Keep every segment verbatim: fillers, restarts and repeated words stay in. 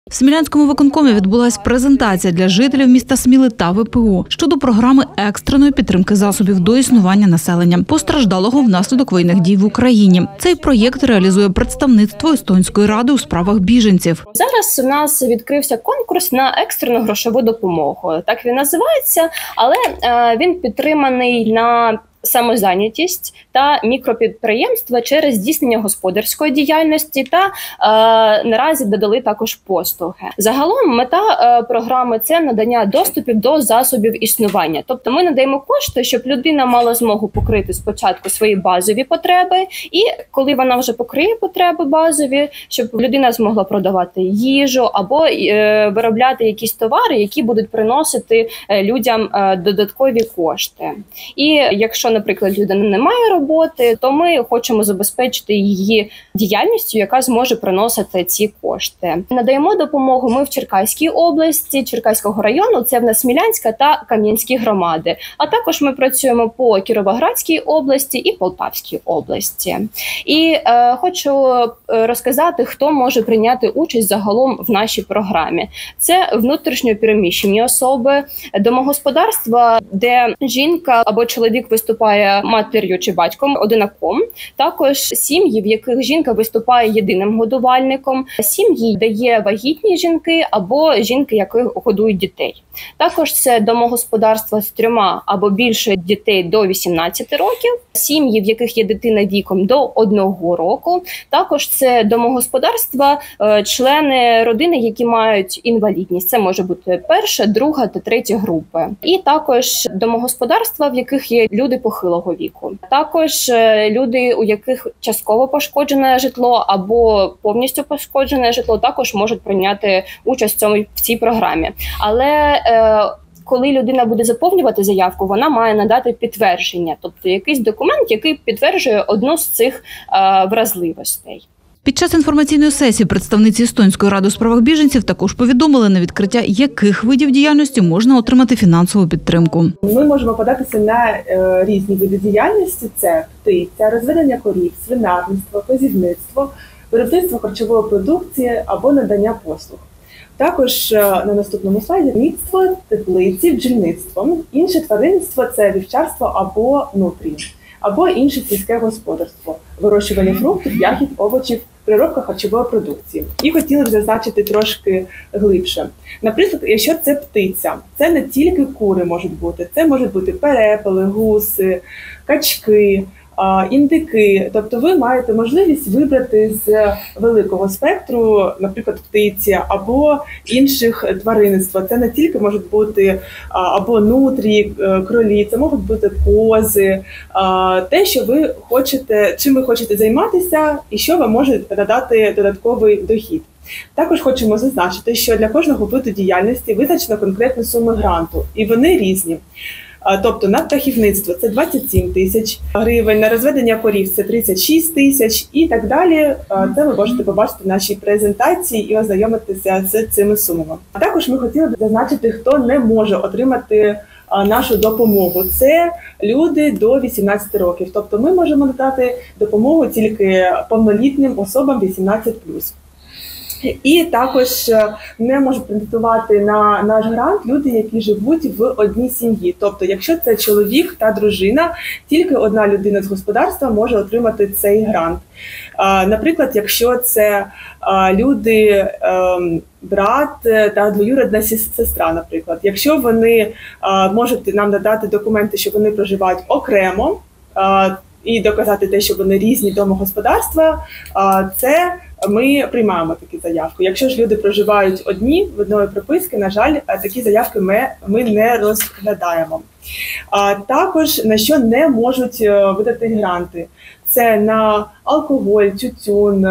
В Смілянському виконкомі відбулась презентація для жителів міста Сміли та ве пе о щодо програми екстреної підтримки засобів до існування населення, постраждалого внаслідок воєнних дій в Україні. Цей проєкт реалізує представництво Естонської ради у справах біженців. Зараз у нас відкрився конкурс на екстрену грошову допомогу. Так він називається, але він підтриманий на самозайнятість та мікропідприємства через здійснення господарської діяльності та е, наразі додали також послуги. Загалом мета е, програми – це надання доступів до засобів існування. Тобто ми надаємо кошти, щоб людина мала змогу покрити спочатку свої базові потреби, і коли вона вже покриє потреби базові, щоб людина змогла продавати їжу або е, виробляти якісь товари, які будуть приносити людям е, додаткові кошти. І якщо, наприклад, людина не має роботи, то ми хочемо забезпечити її діяльністю, яка зможе приносити ці кошти. Надаємо допомогу ми в Черкаській області, Черкаського району, це в нас Смілянська та Кам'янські громади. А також ми працюємо по Кіровоградській області і Полтавській області. І е, хочу розказати, хто може прийняти участь загалом в нашій програмі. Це внутрішньо переміщені особи, домогосподарства, де жінка або чоловік виступає матір'ю чи батьком, одинаком. Також сім'ї, в яких жінка виступає єдиним годувальником. Сім'ї, де є вагітні жінки або жінки, які годують дітей. Також це домогосподарства з трьома або більше дітей до вісімнадцяти років. Сім'ї, в яких є дитина віком до одного року. Також це домогосподарства, члени родини, які мають інвалідність. Це може бути перша, друга та третя групи. І також домогосподарства, в яких є люди похилого віку. Також люди, у яких частково пошкоджене житло або повністю пошкоджене житло, також можуть прийняти участь в цьому, в цій програмі. Але е, коли людина буде заповнювати заявку, вона має надати підтвердження, тобто якийсь документ, який підтверджує одну з цих е, вразливостей. Під час інформаційної сесії представниці Естонської ради у справах біженців також повідомили, на відкриття яких видів діяльності можна отримати фінансову підтримку. Ми можемо податися на е, різні види діяльності. Це птиця, розведення корів, свинарництво, козівництво, виробництво харчової продукції або надання послуг. Також на наступному слайді міцтво, теплиці, бджільництво. Інше тваринництво – це вівчарство або нутрії, або інше сільське господарство, вирощування фруктів, ягід, овочів, переробка харчової продукції. І хотіли б зазначити трошки глибше. Наприклад, якщо це птиця, це не тільки кури можуть бути, це можуть бути перепели, гуси, качки, індики. Тобто ви маєте можливість вибрати з великого спектру, наприклад, птиці або інших тваринництва. Це не тільки можуть бути або нутрії, кролі, це можуть бути кози, те, що ви хочете, чим ви хочете займатися і що вам може надати додатковий дохід. Також хочемо зазначити, що для кожного виду діяльності визначено конкретні суми гранту, і вони різні. Тобто на птахівництво це двадцять сім тисяч гривень, на розведення корів це тридцять шість тисяч і так далі. Це ви можете побачити в нашій презентації і ознайомитися з цими сумами. А також ми хотіли б зазначити, хто не може отримати нашу допомогу. Це люди до вісімнадцяти років. Тобто ми можемо надати допомогу тільки повнолітнім особам вісімнадцять плюс. І також не можуть претендувати на наш грант люди, які живуть в одній сім'ї. Тобто, якщо це чоловік та дружина, тільки одна людина з господарства може отримати цей грант. Наприклад, якщо це люди, брат та двоюрідна сестра, наприклад. Якщо вони можуть нам надати документи, що вони проживають окремо, і доказати те, що вони різні домогосподарства, це ми приймаємо такі заявки. Якщо ж люди проживають одні в одної приписки, на жаль, такі заявки ми, ми не розглядаємо. А також на що не можуть видати гранти. Це на алкоголь, тютюн,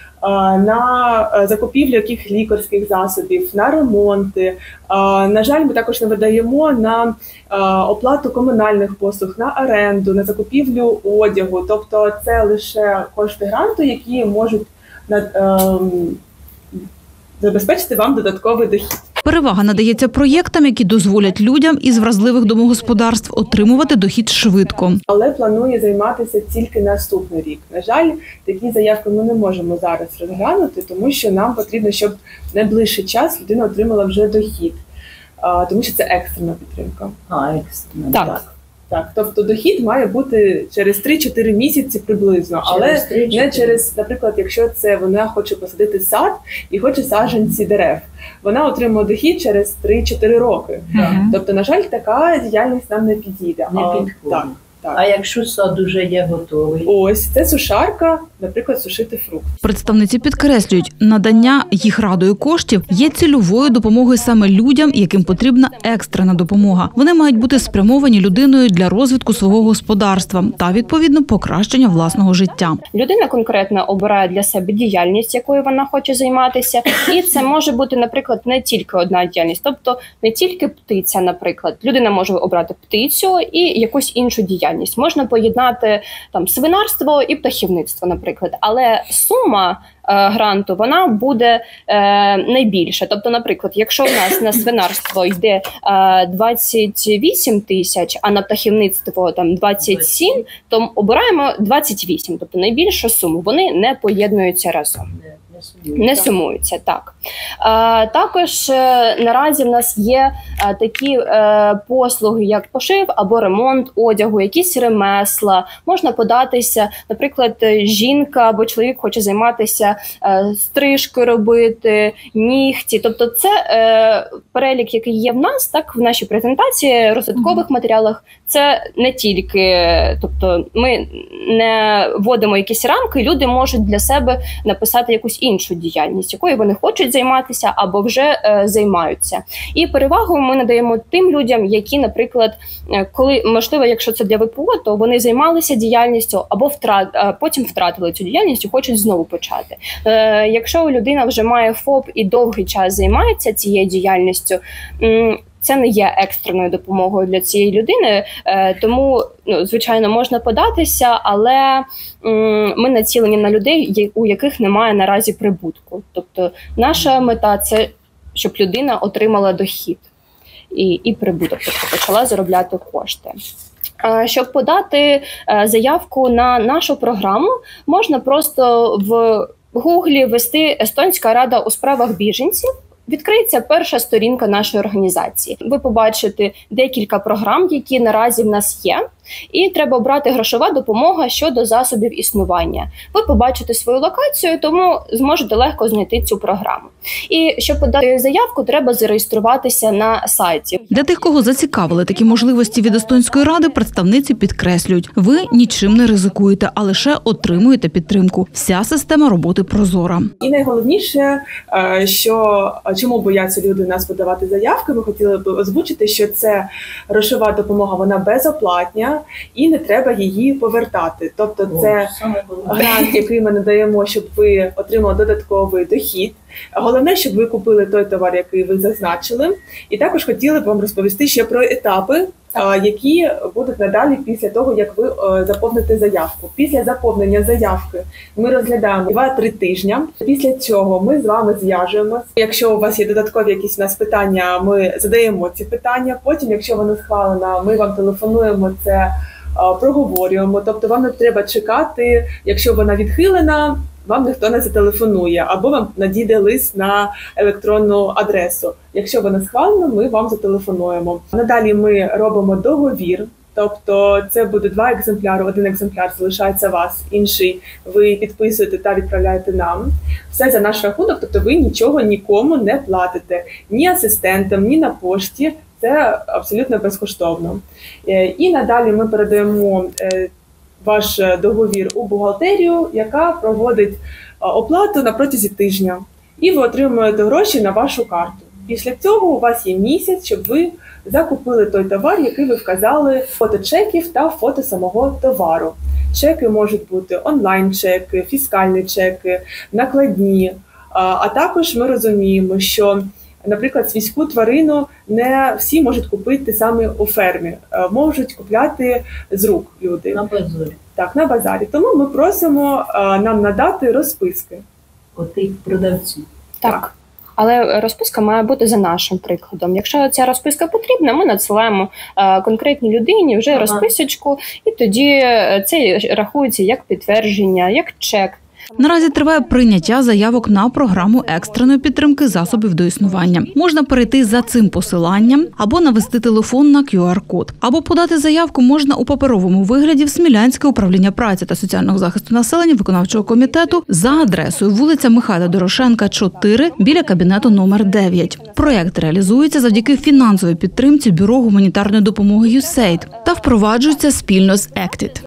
на закупівлю яких лікарських засобів, на ремонти. На жаль, ми також не видаємо на оплату комунальних послуг, на оренду, на закупівлю одягу. Тобто це лише кошти гранту, які можуть забезпечити вам додатковий дохід. Перевага надається проєктам, які дозволять людям із вразливих домогосподарств отримувати дохід швидко. Але планує займатися тільки наступний рік. На жаль, такі заявки ми не можемо зараз розглянути, тому що нам потрібно, щоб в найближчий час людина отримала вже дохід, тому що це екстрена підтримка. А, екстрена, так. так. Так, тобто дохід має бути через три-чотири місяці приблизно, але не через, наприклад, якщо це вона хоче посадити сад і хоче саджанці дерев, вона отримує дохід через три-чотири роки. Mm-hmm. Тобто, на жаль, така діяльність нам не підійде. Не а, підходить. Так, так. А якщо сад уже є готовий? Ось, це сушарка, наприклад, сушити фрукт. Представниці підкреслюють, надання їх радою коштів є цільовою допомогою саме людям, яким потрібна екстрена допомога. Вони мають бути спрямовані людиною для розвитку свого господарства та, відповідно, покращення власного життя. Людина конкретно обирає для себе діяльність, якою вона хоче займатися, і це може бути, наприклад, не тільки одна діяльність, тобто не тільки птиця, наприклад. Людина може обрати птицю і якусь іншу діяльність. Можна поєднати там свинарство і птахівництво, наприклад, але сума е, гранту вона буде е, найбільша. Тобто, наприклад, якщо в нас на свинарство йде е, двадцять вісім тисяч, а на птахівництво там двадцять сім, то обираємо двадцять вісім, тобто найбільшу суму. Вони не поєднуються разом. Не сумуються, так. Е, також е, наразі в нас є е, такі е, послуги, як пошив або ремонт одягу, якісь ремесла. Можна податися, наприклад, жінка або чоловік хоче займатися е, стрижкою робити, нігті. Тобто це е, перелік, який є в нас, так, в нашій презентації, розвиткових матеріалах. Це не тільки, тобто ми не вводимо якісь рамки, люди можуть для себе написати якусь іншу діяльність, якою вони хочуть займатися або вже е, займаються. І перевагу ми надаємо тим людям, які, наприклад, коли, можливо, якщо це для ВПО, то вони займалися діяльністю або втрат, е, потім втратили цю діяльність і хочуть знову почати. Е, якщо людина вже має ФОП і довгий час займається цією діяльністю, м- це не є екстреною допомогою для цієї людини, тому, ну, звичайно, можна податися, але ми націлені на людей, у яких немає наразі прибутку. Тобто наша мета – це, щоб людина отримала дохід і, і прибуток, тобто почала заробляти кошти. Щоб подати заявку на нашу програму, можна просто в Гуглі ввести «Естонська рада у справах біженців». Відкриється перша сторінка нашої організації. Ви побачите декілька програм, які наразі в нас є, і треба обрати грошова допомога щодо засобів існування. Ви побачите свою локацію, тому зможете легко знайти цю програму. І щоб подати заявку, треба зареєструватися на сайті. Для тих, кого зацікавили такі можливості від Естонської ради, представниці підкреслюють, ви нічим не ризикуєте, а лише отримуєте підтримку. Вся система роботи прозора. І найголовніше, що чому бояться люди нас подавати заявки, ми хотіли б озвучити, що це грошова допомога, вона безоплатня, і не треба її повертати. Тобто це грант, який ми надаємо, щоб ви отримали додатковий дохід. Головне, щоб ви купили той товар, який ви зазначили. І також хотіли б вам розповісти ще про етапи, які будуть надалі після того, як ви заповните заявку. Після заповнення заявки ми розглядаємо два-три тижні. Після цього ми з вами зв'яжемося. Якщо у вас є додаткові якісь у нас питання, ми задаємо ці питання. Потім, якщо вона схвалена, ми вам телефонуємо, це проговорюємо. Тобто вам не треба чекати, якщо вона відхилена, вам ніхто не зателефонує, або вам надійде лист на електронну адресу. Якщо вона схвалена, ми вам зателефонуємо. Надалі ми робимо договір, тобто це буде два екземпляри, один екземпляр залишається у вас, інший ви підписуєте та відправляєте нам. Все за наш рахунок, тобто ви нічого нікому не платите, ні асистентам, ні на пошті, це абсолютно безкоштовно. І надалі ми передаємо ваш договір у бухгалтерію, яка проводить оплату на протязі тижня. І ви отримуєте гроші на вашу карту. Після цього у вас є місяць, щоб ви закупили той товар, який ви вказали, фото чеків та фото самого товару. Чеки можуть бути онлайн-чеки, фіскальні чеки, накладні. А також ми розуміємо, що, наприклад, свійську тварину не всі можуть купити саме у фермі. Можуть купляти з рук люди. На базарі. Так, на базарі. Тому ми просимо нам надати розписки. Отих продавців. Так. але розписка має бути за нашим прикладом. Якщо ця розписка потрібна, ми надсилаємо е, конкретній людині вже ага. розписочку, і тоді це рахується як підтвердження, як чек. Наразі триває прийняття заявок на програму екстреної підтримки засобів до існування. Можна перейти за цим посиланням або навести телефон на кю ар код. Або подати заявку можна у паперовому вигляді в Смілянське управління праці та соціального захисту населення виконавчого комітету за адресою вулиця Михайла Дорошенка, чотири, біля кабінету номер дев'ять. Проєкт реалізується завдяки фінансовій підтримці Бюро гуманітарної допомоги ю ес ей ай ді та впроваджується спільно з ектід.